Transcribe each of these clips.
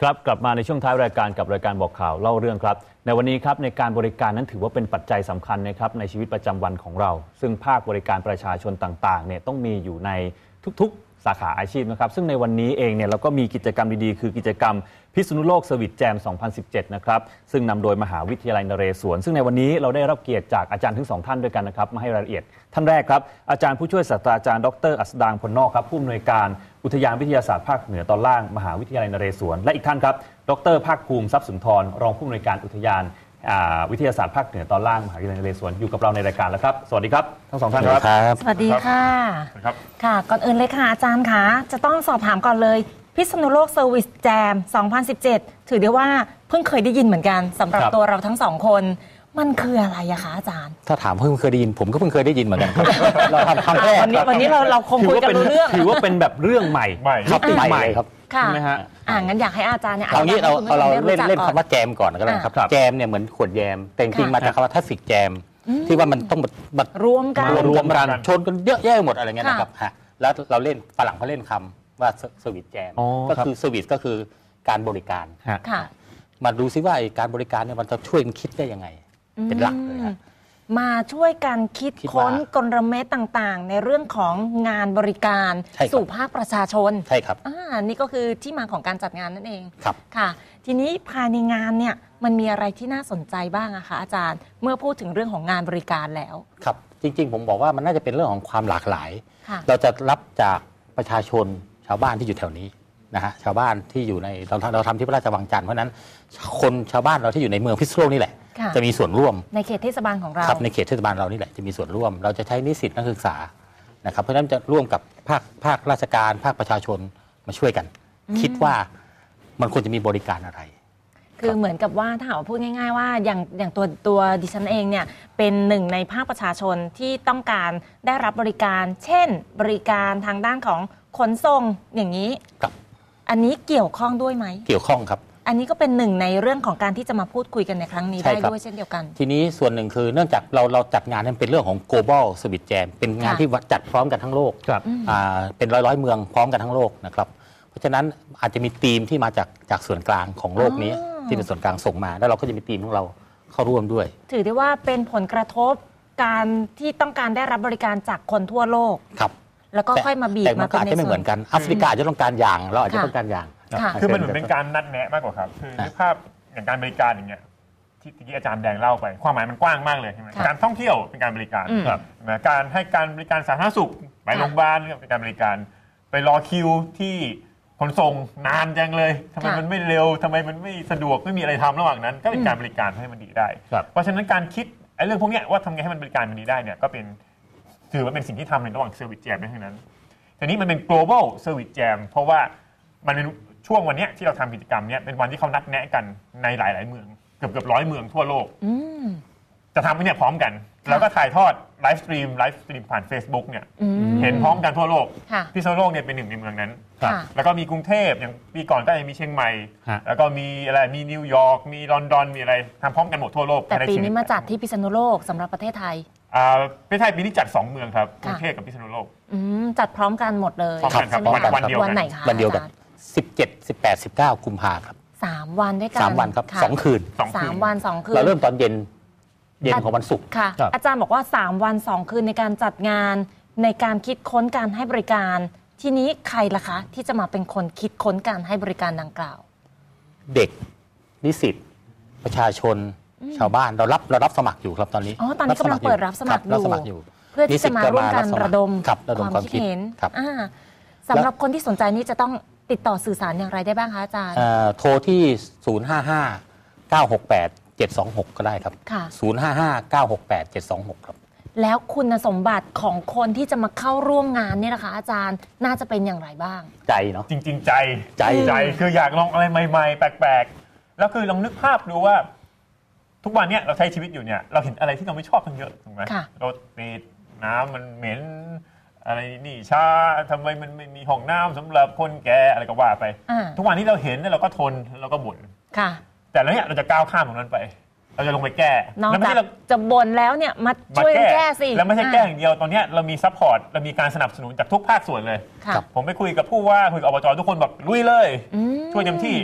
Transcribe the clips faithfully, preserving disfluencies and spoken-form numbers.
ครับกลับมาในช่วงท้ายรายการกับรายการบอกข่าวเล่าเรื่องครับในวันนี้ครับในการบริการนั้นถือว่าเป็นปัจจัยสำคัญนะครับในชีวิตประจำวันของเราซึ่งภาคบริการประชาชนต่างๆเนี่ยต้องมีอยู่ในทุกๆสาขาอาชีพนะครับซึ่งในวันนี้เองเนี่ยเราก็มีกิจกรรมดีๆคือกิจกรรมพิษณุโลกเซอร์วิสแจมสองพันสิบเจ็ดนะครับซึ่งนำโดยมหาวิทยาลัยนเรศวรซึ่งในวันนี้เราได้รับเกียรติจากอาจารย์ทั้งสองท่านด้วยกันนะครับมาให้รายละเอียดท่านแรกครับอาจารย์ผู้ช่วยศาสตราจารย์ดร.อัสดางพลนอกครับผู้อำนวยการอุทยานวิทยาศาสตร์ภาคเหนือตอนล่างมหาวิทยาลัยนเรศวรและอีกท่านครับดร.ภาคภูมิทรัพย์สุนทรรองผู้อำนวยการอุทยานวิทยาศาสตร์ภาคเหนือตอนล่างมหาวิทยาลัยนเรศวรอยู่กับเราในรายการแล้วครับสวัสดีครับทั้งสองท่านครับสวัสดีค่ะค่ะก่อนอื่นเลยค่ะอาจารย์คะจะต้องสอบถามก่อนเลยพิษณุโลกเซอร์วิสแจมสองพันสิบเจ็ดถือได้ว่าเพิ่งเคยได้ยินเหมือนกันสำหรับตัวเราทั้งสองคนมันคืออะไรอะคะอาจารย์ถ้าถามเพิ่งเคยได้ยินผมก็เพิ่งเคยได้ยินเหมือนกันครับเราทำครั้งแรกวันนี้วันนี้เราเราคงคุยกันรู้เรื่องถือว่าเป็นแบบเรื่องใหม่ครับใหม่ครับใช่ไหมฮะอ่างั้นอยากให้อาจารย์เนี่ยเอางี้เราเราเล่นเล่นคำว่าแจมก่อนก็ได้ครับแจมเนี่ยเหมือนขวดแยมแต่จริงมาจากคำว่าทัสสิกแจมที่ว่ามันต้องแบบรวมกันรวมกันชนกันเยอะแยะหมดอะไรเงี้ยนะครับฮะแล้วเราเล่นฝรั่งเขาเล่นคำว่าเซอร์วิสแจมก็คือเซอร์วิสก็คือการบริการมาดูซิว่าการบริการเนี่ยมันจะช่วยคิดได้ยังไงเป็นหลักเลยครับมาช่วยกันคิดค้นกลเม็ดต่างๆในเรื่องของงานบริการสู่ภาคประชาชนใช่ครับอ่านี่ก็คือที่มาของการจัดงานนั่นเองครับค่ะทีนี้ภายในงานเนี่ยมันมีอะไรที่น่าสนใจบ้างอะคะอาจารย์เมื่อพูดถึงเรื่องของงานบริการแล้วครับจริงๆผมบอกว่ามันน่าจะเป็นเรื่องของความหลากหลายเราจะรับจากประชาชนชาวบ้านที่อยู่แถวนี้นะฮะชาวบ้านที่อยู่ในเราเราทำที่พระราชวังจันทร์เพราะนั้นคนชาวบ้านเราที่อยู่ในเมืองพิษณุโลกนี่แหละจะมีส่วนร่วมในเขตเทศบาลของเราครับในเขตเทศบาลเรานี่แหละจะมีส่วนร่วมเราจะใช้นิสิตนักศึกษานะครับเพราะฉะนั้นจะร่วมกับภาคภาคราชการภาคประชาชนมาช่วยกันคิดว่ามันควรจะมีบริการอะไรคือเหมือนกับว่าถ้าเอาพูดง่ายๆว่าอย่างอย่างตัวตัวดิฉันเองเนี่ยเป็นหนึ่งในภาคประชาชนที่ต้องการได้รับบริการเช่นบริการทางด้านของขนส่งอย่างนี้อันนี้เกี่ยวข้องด้วยไหมเกี่ยวข้องครับอันนี้ก็เป็นหนึ่งในเรื่องของการที่จะมาพูดคุยกันในครั้งนี้ได้ด้วยเช่นเดียวกันทีนี้ส่วนหนึ่งคือเนื่องจากเราเราจัดงานนั้นเป็นเรื่องของ global service jam เป็นงานที่จัดพร้อมกันทั้งโลกเป็นร้อยร้อยเมืองพร้อมกันทั้งโลกนะครับเพราะฉะนั้นอาจจะมีธีมที่มาจากจากส่วนกลางของโลกนี้ที่เป็นส่วนกลางส่งมาแล้วเราก็จะมีธีมของเราเข้าร่วมด้วยถือได้ว่าเป็นผลกระทบการที่ต้องการได้รับบริการจากคนทั่วโลกครับแล้วก็ค่อยมาบีบมาเป็นในส่วนแต่อาจจะไม่เหมือนกันแอฟริกาจะต้องการอย่างเราอาจจะต้องการอย่างคือมันเหมือนเป็นการนัดแนะมากกว่าครับคือในภาพอย่างการบริการอย่างเงี้ยที่ที่อาจารย์แดงเล่าไปความหมายมันกว้างมากเลยใช่ไหมการท่องเที่ยวเป็นการบริการการให้การบริการสาธารณสุขไปโรงพยาบาลเป็นการบริการไปรอคิวที่ขนส่งนานจังเลยทำไมมันไม่เร็วทำไมมันไม่สะดวกไม่มีอะไรทำระหว่างนั้นก็เป็นการบริการให้มันดีได้เพราะฉะนั้นการคิดไอ้เรื่องพวกนี้ว่าทำไงให้มันบริการมันดีได้เนี่ยก็เป็นถือว่าเป็นสิ่งที่ทำในระหว่างเซอร์วิสแจมในทั้งนั้นทีนี้มันเป็น global service jam เพราะว่ามันเป็นช่วงวันนี้ที่เราทำกิจกรรมนี้เป็นวันที่เขานัดแนะกันในหลายๆเมืองเกือบเกือบร้อยเมืองทั่วโลกจะทำเนี่ยพร้อมกันแล้วก็ถ่ายทอดไลฟ์สตรีมไลฟ์สตรีมผ่าน Facebook เนี่ยเห็นพร้อมกันทั่วโลกพิษณุโลกเนี่ยเป็นหนึ่งในเมืองนั้นแล้วก็มีกรุงเทพอย่างปีก่อนก็จะมีเชียงใหม่แล้วก็มีอะไรมีนิวยอร์กมีลอนดอนมีอะไรทำพร้อมกันหมดทั่วโลกแต่ปีนี้มาจัดที่พิษณุโลกสำหรับประเทศไทยประเทศไทยปีนี้จัดสองเมืองครับกรุงเทพกับพิษณุโลกจัดพร้อมกันหมดเลยใช่ไหมคะวันเดียวกันวันไหนคะวันเดียวกันสิบเจ็ด สิบแปด สิบเก้ากุมภาพันธ์ครับสามวันด้วยกันสามวันครับสองคืนสามวันสองคืนเราเริ่มตอนเย็นเย็นของวันศุกร์ค่ะอาจารย์บอกว่าสามวันสองคืนในการจัดงานในการคิดค้นการให้บริการทีนี้ใครล่ะคะที่จะมาเป็นคนคิดค้นการให้บริการดังกล่าวเด็กนิสิตประชาชนชาวบ้านเรารับเรารับสมัครอยู่ครับตอนนี้อ๋อตอนนี้กำลังเปิดรับสมัครอยู่เพื่อที่จะมาร่วมกันระดมความคิดเห็นสำหรับคนที่สนใจนี้จะต้องติดต่อสื่อสารอย่างไรได้บ้างคะอาจารย์โทรที่ศูนย์ ห้า ห้า เก้า หก แปด เจ็ด สอง หกก็ได้ครับศูนย์ ห้า ห้า เก้า หก แปด เจ็ด สอง หกครับแล้วคุณสมบัติของคนที่จะมาเข้าร่วมงานเนี่ยนะคะอาจารย์น่าจะเป็นอย่างไรบ้างใจเนาะจริงๆใจใจใจคืออยากลองอะไรใหม่ๆแปลกๆแล้วคือลองนึกภาพดูว่าทุกวันนี้เราใช้ชีวิตอยู่เนี่ยเราเห็นอะไรที่เราไม่ชอบกันเยอะถูกไหมรถติดน้ำมันเหม็นอะไรนี่ช้าทำไมมันไม่มีห้องน้ำสำหรับคนแก่อะไรก็ว่าไปทุกวันนี้เราเห็นเราก็ทนเราก็บ่นแต่แล้วเนี่ยเราจะก้าวข้ามตรงนั้นไปเราจะลงไปแก้แล้วไม่ใช่เราจะบ่นแล้วเนี่ยมาช่วยแก้สิแล้วไม่ใช่แก้อย่างเดียวตอนนี้เรามีซัพพอร์ตเรามีการสนับสนุนจากทุกภาคส่วนเลยผมไปคุยกับผู้ว่าคุยกับอบจทุกคนบอกลุยเลยช่วยเต็มที่ค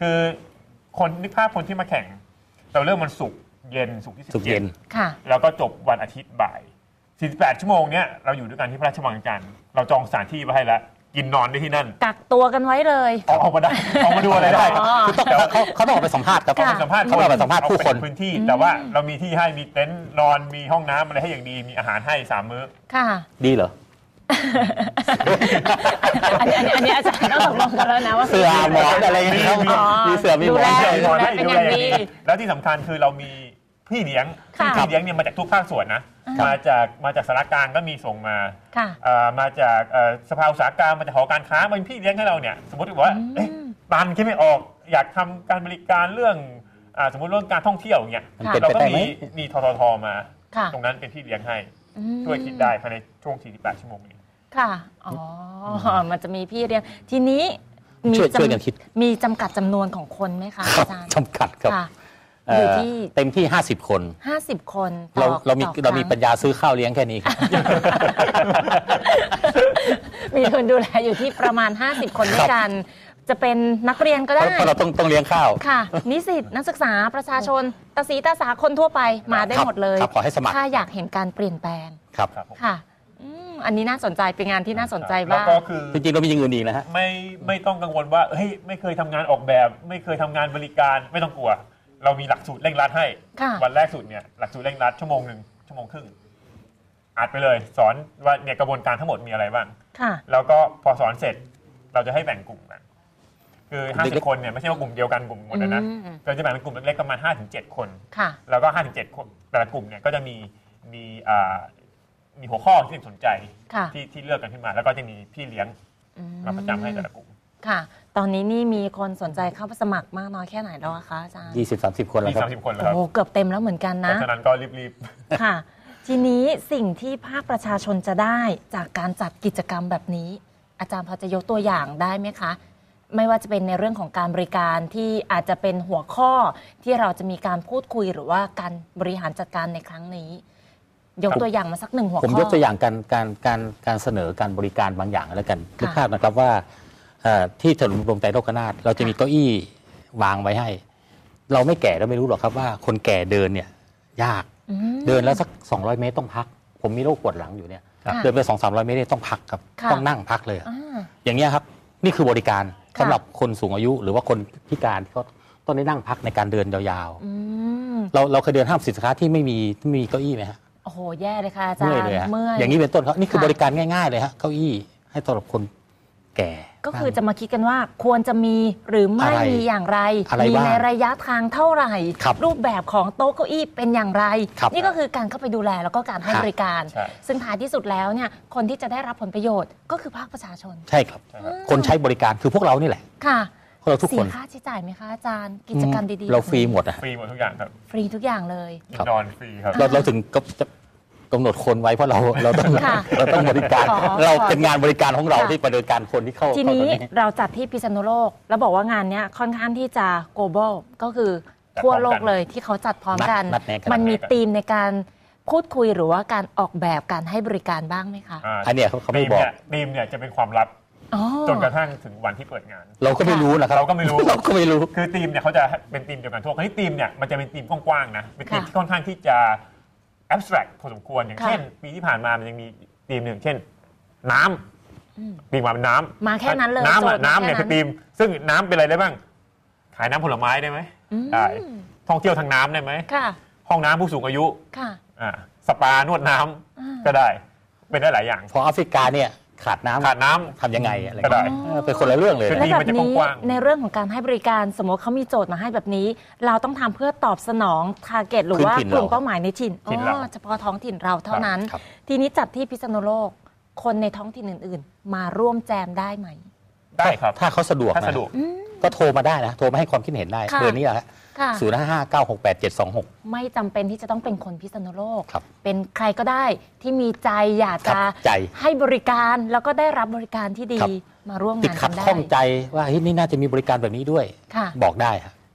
คือคนนึกภาพคนที่มาแข่งเราเริ่มวันศุกร์เย็นศุกร์ที่สิบศุกร์เจ็เย็ดนค่ะแล้วก็จบวันอาทิตย์บ่ายสี่สิบแปดชั่วโมงเนี้ยเราอยู่ด้วยกันที่พระราชวังจันทร์เราจองสถานที่ไว้ให้แล้วกินนอนได้ที่นั่นกักตัวกันไว้เลยออกออกมาได้ออกมาดูอะไรได้อ๋อคือต้องเขาเขาต้องออกไปสัมภาษณ์ครับค่ะสัมภาษณ์เขาไปสัมภาษณ์ผู้คนเอไปพื้นที่ แต่ว่าเรามีที่ให้มีเต็นท์นอนมีห้องน้ำอะไรให้อย่างดีมีอาหารให้สามมื้อค่ะดีเหรออันนี้อันนี้อันนี้อาจารย์ต้องตกลงกันแล้วนะว่าเสือหมอนอะไรอย่างเงี้ยครับอ๋อมีเสือมีหมดูอนแลให้ดูแลเป็นอย่างดีแล้วที่สำคัญคือเรามีพี่เลี้ยงค่ะพี่เลี้ยงเนี่ยมาจากทุกภาคส่วนนะมาจากมาจากสารกลางก็มีส่งมาค่ะเอ่อมาจากเอ่อสภาอุตสาหกรรมมาจากหอการค้ามาเป็นพี่เลี้ยงให้เราเนี่ยสมมติว่าเอ๊ะตันคิดไม่ออกอยากทำการบริการเรื่องอ่าสมมติเรื่องการท่องเที่ยวอย่างเงี้ยมันเป็นเราไปก็ได้ไหมมีมีทททมาค่ะตรงนั้นเป็นพี่เลี้ยงให้อืมช่วยคิดได้ภายในช่วงสี่สิบแปดชั่วโมงนี้ค่ะ อ๋อ มันจะมีพี่เลี้ยง ทีนี้มีช่วยจำช่วยกันคิดมีจำกัดจำนวนของคนไหมคะครับอาจารย์จำกัดครับค่ะเอ่อยู่อที่เต็มที่ห้าสิบคนห้าสิบคนต่เราอเรามีต่อเรามีคปัญญาซื้อข้าวเลี้ยงแค่นี้ครับมีคนดูแลอยู่ที่ประมาณ ห้าสิบ คนด้วยกัน จะเป็นนักเรียนก็เพได้ราะเพราะเราต้องต้องเลี้ยงข้าวค่ะ นิสิตนักศึกษาประชาชนตาสีตาสาคนทั่วไปมาได้ครับหมดเลยครับขอให้สมัครถ้าอยากเห็นการเปลี่ยนแปลงครับครับผมค่ะอืมอันนี้น่าสนใจเป็นงานที่น่าสนใจแล้วมากก็คือจริงๆเรามีอย่างอื่นอีกนะฮะไม่ไม่ต้องกังวลว่าเฮ้ยไม่เคยทำงานออกแบบ ไม่เคยทำงานบริการไม่ต้องกลัว เรามีหลักสูตรเร่งรัดให้ค่ะวันแรกสุดเนี่ยหลักสูตรเร่งรัดชั่วโมงหนึ่งชั่วโมงครึ่งอัดไปเลยสอนว่าเนี่ยกระบวนการทั้งหมดมีอะไรบ้างค่ะแล้วก็พอสอนเสร็จเราจะให้แบ่งกลุ่มกันคือห้าเด็สิบกๆคนเนี่ยไม่ใช่ว่ากลุ่มเดียวกันกลุ่มหมดนะนะอืมเราจะแบ่งเป็นกลุ่มเล็กๆประมาณห้าถึงเจ็ดคนค่ะแล้วก็ห้าถึงเจ็ดคนแต่ละกลุ่มเนี่ยก็จะมีมีอ่ามีหัวข้อที่สนใจค่ะที่ที่เลือกกันขึ้นมา แล้วก็จะมีพี่เลี้ยงอืมาประจำให้แต่ละกลุ่มค่ะ ตอนนี้นี่มีคนสนใจเข้าสมัครมากน้อยแค่ไหนแล้วอะคะอาจารย์ยี่สิบสามสิบคนแล้วมีครัสาบมสิบคนแล้วครับโอ้เกือบเต็มแล้วเหมือนกันเพนะราะฉะนั้นก็รีบค่ะ ทีนี้สิ่งที่ภาคประชาชนจะได้จากการจัดกิจกรรมแบบนี้ อาจารย์พอจะยกตัวอย่างได้ไหมคะ ไม่ว่าจะเป็นในเรื่องของการบริการที่อาจจะเป็นหัวข้อที่เราจะมีการพูดคุยหรือว่าการบริหารจัดการในครั้งนี้ ยกตัวอย่างมาสักหนึ่งหัวข้อผมยกตัวอย่างการการการการเสนอการบริการบางอย่างแล้วกันค่ะนึกภาพนะครับว่าเอ่อที่ถนนบรมไตรโลกนาถเราจะมีค่ะเก้าอี้วางไว้ให้ เราไม่แก่เราไม่รู้หรอกครับว่าคนแก่เดินเนี่ยยากอืมเดินแล้วสักสองร้อยเมตรต้องพัก ผมมีโรคปวดหลังอยู่เนี่ยค่ะเดินไปสองสามร้อยเมตรเนี่ยต้องพักครับค่ะต้องนั่งพักเลยอะอ่าอย่างเงี้ยครับนี่คือบริการค่ะสำหรับคนสูงอายุหรือว่าคนพิการที่เขาต้องได้นั่งพักในการเดินยาวอืมๆ เราเราเคยเดินห้างสินค้าที่ไม่มีที่ไม่มีเก้าอี้ไหมฮะโอ้โห แย่เลยค่ะอาจารเมื่อยย์เลยฮะเมื่อยอย่างนี้เป็นต้นครับนี่คือค่ะบริการง่ายๆเลยฮะเก้าอี้ให้สำหรับคนแก่ก็คือจะมาคิดกันว่าควรจะมีหรือไม่อะไรมีอย่างไรอะไรมีบ้างในระยะทางเท่าไหร่ครับรูปแบบของโต๊ะเก้าอี้เป็นอย่างไรครับนี่ก็คือการเข้าไปดูแลแล้วก็การให้ครับบริการใช่ซึ่งท้ายที่สุดแล้วเนี่ยคนที่จะได้รับผลประโยชน์ก็คือภาคประชาชนใช่ครับ คนใช้บริการคือพวกเรานี่แหละค่ะพวกเราทุกเสีคยนค่าใช้จ่ายไหมคะอาจารย์กิจกรรมดีๆเราแบบนี้ฟรีหมดอะๆฟรีหมดทุกอย่างครับฟรีทุกอย่างเลยกินครับนอนฟรีครับเราเราถึงก็จะกำหนดคนไว้เพราะเราเราต้องค่ะเราต้องบริการขอเราเป็นงานบริการของเราค่ะที่บริการคนที่เข้าทีเข้านี้ตรงนี้เราจัดที่พิษณุโลก แล้วบอกว่างานเนี้ยค่อนข้างที่จะ global ก็คือทั่วโลกเลยที่เขาจัดพร้อมกันนัดแนะกันมันมีนัดแนะกันธีมในการพูดคุยหรือว่าการออกแบบการให้บริการบ้างไหมคะาอันเนี้ยเขาเขาไม่ทีมบอกเนี่ยทีมเนี่ยจะเป็นความลับอ๋อจนกระทั่งถึงวันที่เปิดงานเราก็ไม่รู้นะครับเราก็ไม่รู้เราก็ไม่รู้คือทีมเนี่ยเขาจะเป็นทีมเดียวกันทั่วคราวนี้ทีมเนี่ยมันจะเป็นทีมกว้างๆนะเป็นทีมค่ะที่ค่อนข้างที่จะ abstract พอสมควรอย่างค่ะเช่น ปีที่ผ่านมามันยังมีทีมหนึ่งเช่น น้ำทีมมาเป็นน้ำมาแค่นั้นเลยน้ำโจอะทย์มาน้ำเนี่ยแค่คือทีม ซึ่งน้ำเป็นอะไรได้บ้าง ขายน้ำผลไม้ได้ไหมอืมได้ท่องเที่ยวทางน้ำได้ไหมค่ะห้องน้ำผู้สูงอายุค่ะอ่าสปานวดน้ำอ่าก็ได้ เป็นได้หลายอย่างพอแอฟริกาเนี่ยขาดน้ำขาดน้ำทำยังไงอะไรก็ได้เออเป็นคนละเรื่องเลยคือนะและทีมแบมันบจะนี้กว้างๆในเรื่องของการให้บริการสมมติเขามีโจทย์มาให้แบบนี้ เราต้องทำเพื่อตอบสนองทาร์เก็ตหรือว่าพื้นถิ่นกลุ่มเราเป้าหมายในถิ่นถิ่นอ๋เราอเฉพาะท้องถิ่นเราเท่านั้นครับทีนี้จัดที่พิษณุโลก คนในท้องถิ่นอื่น ๆ มาร่วมแจมได้ไหมได้ครับถ้าเขาสะดวกถ้านะสะดวกก็โทรมาได้นะ โทรมาให้ความคิดเห็นได้ค่ะเบอร์นี้แหละค่ะศูนย์ห้าห้าเก้าหกแปดเจ็ดสองหกไม่จำเป็นที่จะต้องเป็นคนพิษณุโลกครับเป็นใครก็ได้ที่มีใจอยากครัจะบใจให้บริการแล้วก็ได้รับบริการที่ดีครับมาร่วมติดงานขักัดนได้ข้องใจว่าเฮ้ยนี่น่าจะมีบริการแบบนี้ด้วยค่ะบอกได้ครับ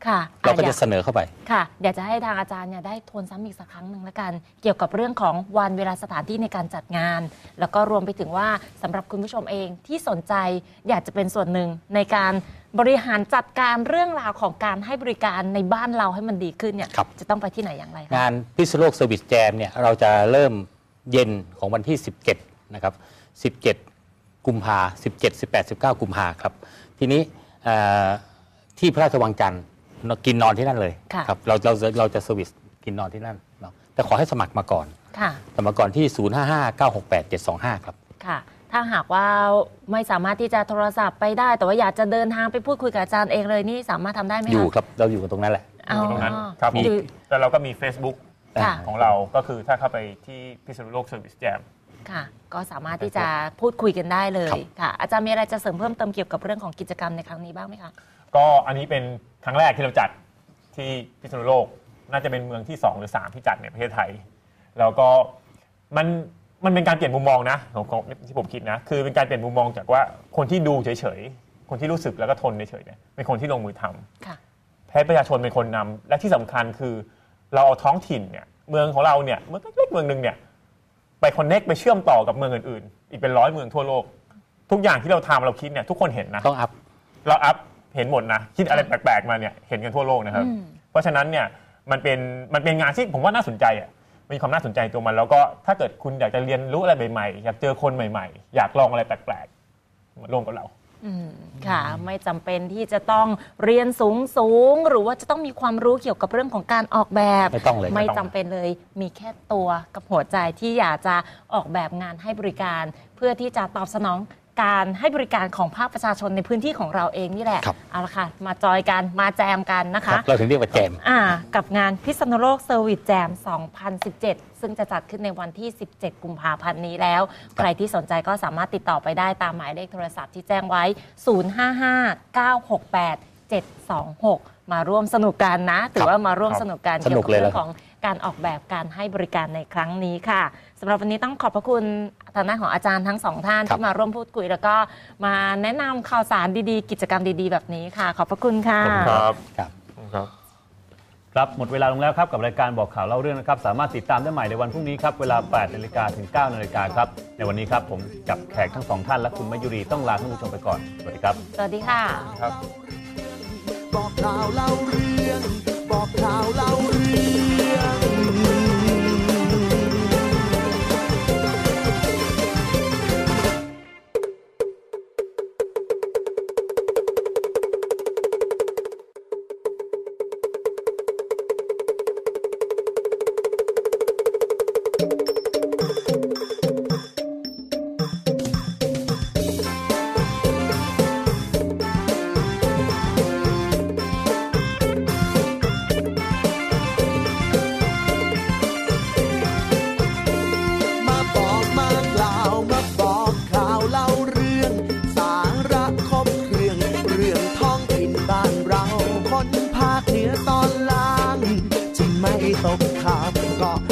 ค่ะเราก็จะเสนอเข้าไปค่ะเดี๋ยวจะให้ทางอาจารย์เนี่ยได้ทวนซ้ำอีกสักครั้งหนึ่งแล้วกันเกี่ยวกับเรื่องของวันเวลาสถานที่ในการจัดงาน แล้วก็รวมไปถึงว่าสำหรับคุณผู้ชมเองที่สนใจอยากจะเป็นส่วนหนึ่งในการบริหารจัดการเรื่องราวของการให้บริการในบ้านเราให้มันดีขึ้นเนี่ยจะต้องไปที่ไหนอย่างไรงานพิษณุโลกเซอร์วิสแจมเนี่ยเราจะเริ่มเย็นของวันที่สิบเจ็ดนะครับสิบเจ็ดกุมภาสิบเจ็ด สิบแปด สิบเก้ากุมภาครับทีนี้ที่พระราชวังจันทร์กินนอนที่นั่นเลยครับเราเราเราจะเซอร์วิสกินนอนที่นั่นเนาะแต่ขอให้สมัครมาก่อนสมัครก่อนที่ศูนย์ ห้า ห้า เก้า หก แปด เจ็ด สอง ห้าครับค่ะถ้าหากว่าไม่สามารถที่จะโทรศัพท์ไปได้แต่ว่าอยากจะเดินทางไปพูดคุยกับอาจารย์เองเลยนี่สามารถทำได้ไหมคะอยู่ครับเราอยู่กันตรงนั้นแหละอยู่ตรงนั้นครับแล้วเราก็มี Facebook ของเราก็คือถ้าเข้าไปที่พิษณุโลกเซอร์วิสแจมค่ะก็สามารถที่จะพูดคุยกันได้เลยค่ะอาจารย์มีอะไรจะเสริมเพิ่มเติมเกี่ยวกับเรื่องของกิจกรรมในครั้งนี้บ้างไหมคะก็อันนี้เป็นครั้งแรกที่เราจัดที่พิษณุโลกน่าจะเป็นเมืองที่สองหรือสามที่จัดในประเทศไทยแล้วก็มันมันเป็นการเปลี่ยนมุมมองนะของที่ผมคิดนะคือเป็นการเปลี่ยนมุมมองจากว่าคนที่ดูเฉยๆคนที่รู้สึกแล้วก็ทนเฉยๆเนี่ยเป็นคนที่ลงมือทำให้ประชาชนเป็นคนนำและที่สำคัญคือเราเอาท้องถิ่นเนี่ยเมืองของเราเนี่ยเมืองเล็กๆเมืองนึงเนี่ยไปคอนเน็กไปเชื่อมต่อกับเมืองอื่นๆอีกเป็นร้อยเมืองทั่วโลกทุกอย่างที่เราทำเราคิดเนี่ยทุกคนเห็นนะต้องอัพเราอัพเห็นหมดนะคิดอะไรแปลกๆมาเนี่ยเห็นกันทั่วโลกนะครับเพราะฉะนั้นเนี่ยมันเป็นมันเป็นงานที่ผมว่าน่าสนใจอ่ะมีความน่าสนใจตัวมันแล้วก็ถ้าเกิดคุณอยากจะเรียนรู้อะไรใหม่ๆอยากเจอคนใหม่ๆอยากลองอะไรแปลกๆมาร่วมกับเราค่ะไม่จำเป็นที่จะต้องเรียนสูงสูงหรือว่าจะต้องมีความรู้เกี่ยวกับเรื่องของการออกแบบไม่ต้องเลยไม่จำเป็นเลยมีแค่ตัวกับหัวใจที่อยากจะออกแบบงานให้บริการเพื่อที่จะตอบสนองการให้บริการของภาคประชาชนในพื้นที่ของเราเองนี่แหละเอาละค่ะมาจอยกันมาแจมกันนะคะเราถึงเรียกว่าแจมอ่ากับงานพิษณุโลกเซอร์วิสแจมสองพันสิบเจ็ดซึ่งจะจัดขึ้นในวันที่สิบเจ็ดกุมภาพันธ์นี้แล้วใครที่สนใจก็สามารถติดต่อไปได้ตามหมายเลขโทรศัพท์ที่แจ้งไว้ศูนย์ ห้า ห้า เก้า หก แปด เจ็ด สอง หกมาร่วมสนุกกันนะถือว่ามาร่วมสนุกกันเกี่ยวกับเรื่องของการออกแบบการให้บริการในครั้งนี้ค่ะสำหรับวันนี้ต้องขอบพระคุณทางด้านของอาจารย์ทั้งสองท่านที่มาร่วมพูดคุยแล้วก็มาแนะนำข่าวสารดีๆกิจกรรมดีๆแบบนี้ค่ะขอบพระคุณค่ะครับครับครับครับหมดเวลาลงแล้วครับกับรายการบอกข่าวเล่าเรื่องนะครับสามารถติดตามได้ใหม่ในวันพรุ่งนี้ครับเวลา แปด นาฬิกาถึง เก้า นาฬิกาครับในวันนี้ครับผมกับแขกทั้งสองท่านและคุณมยุรีต้องลาท่านผู้ชมไปก่อนสวัสดีครับสวัสดีค่ะครับบอกข่าวเล่าเรื่องบอกข่าวเล่าเรื่องตกข่าวก็